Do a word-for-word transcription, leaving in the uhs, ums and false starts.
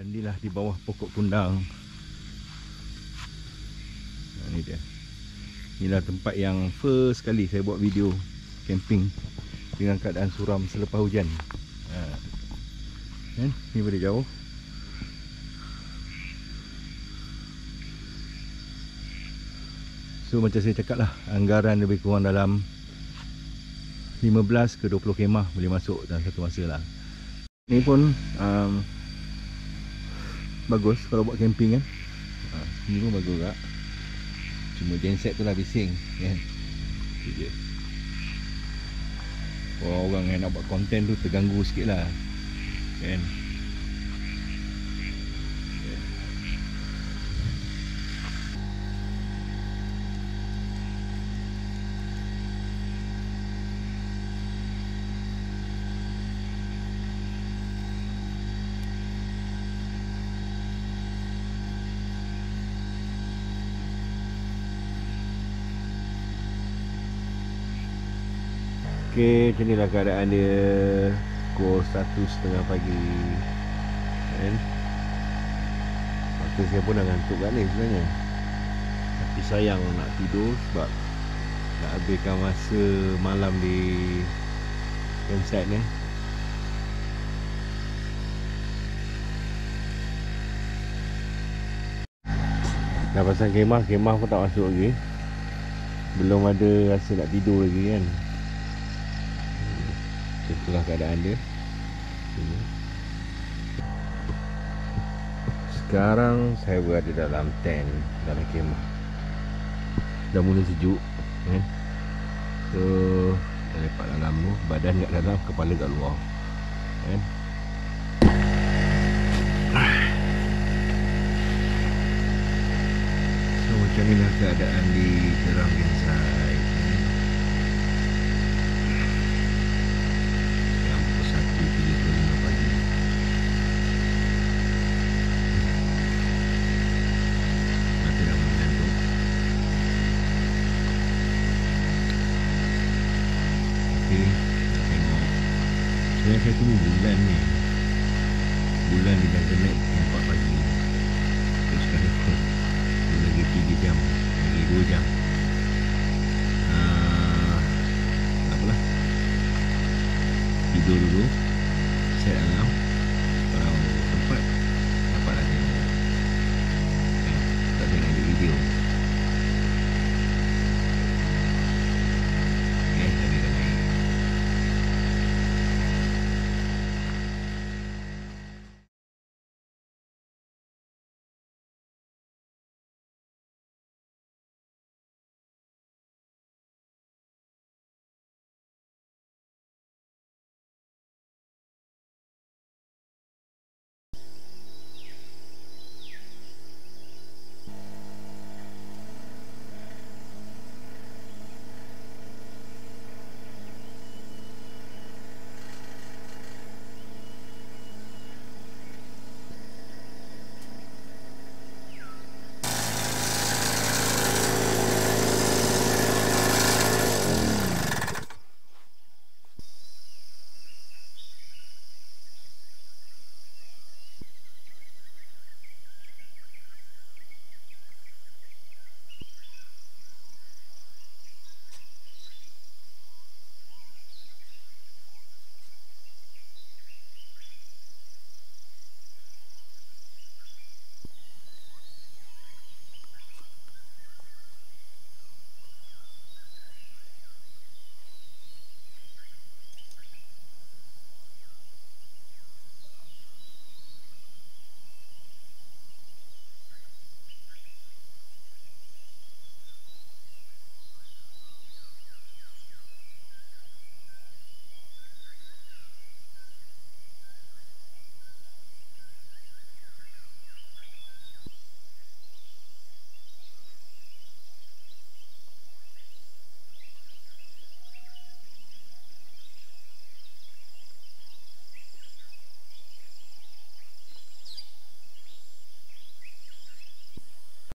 Inilah di bawah pokok kundang. Nah, ini dia. Inilah tempat yang first kali saya buat video camping dengan keadaan suram selepas hujan. Ha. Kan? Ni boleh jauh. So macam saya cakap lah, anggaran lebih kurang dalam lima belas ke dua puluh kemah boleh masuk dalam satu masa lah. Ni pun um, bagus kalau buat camping kan. Ha, ni pun bagus tak? Cuma genset tu lah bising kan. Itu je. Orang yang nak buat konten tu terganggu sikit lah kan. Okey, macam inilah keadaan dia pukul satu setengah pagi kan. Maka saya pun dah ngantuk kat ni sebenarnya, tapi sayang nak tidur sebab nak habiskan masa malam di campsite ni. Dah pasang kemah, kemah pun tak masuk lagi. Belum ada rasa nak tidur lagi kan. Itulah keadaan dia. Sekarang saya berada dalam tent, dalam kemah. Dah mula sejuk kan? So saya lepak dalam tu, badan kat dalam, kepala kat luar kan? So macam inilah keadaan di dalam campsite. Sebenarnya saya tunggu bulan ni. Bulan ni dah naik empat pagi. Terus sekarang pun lagi tiga jam, lagi dua jam. uh, Tak apalah, tidur dulu.